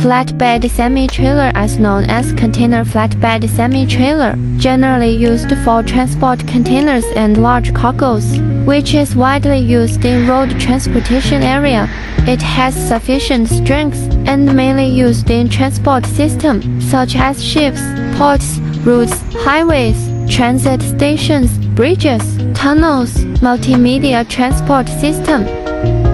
Flatbed semi-trailer, as known as container flatbed semi-trailer, generally used for transport containers and large cargoes, which is widely used in road transportation area. It has sufficient strength and mainly used in transport systems such as ships, ports, roads, highways, transit stations, bridges, tunnels, multimedia transport system.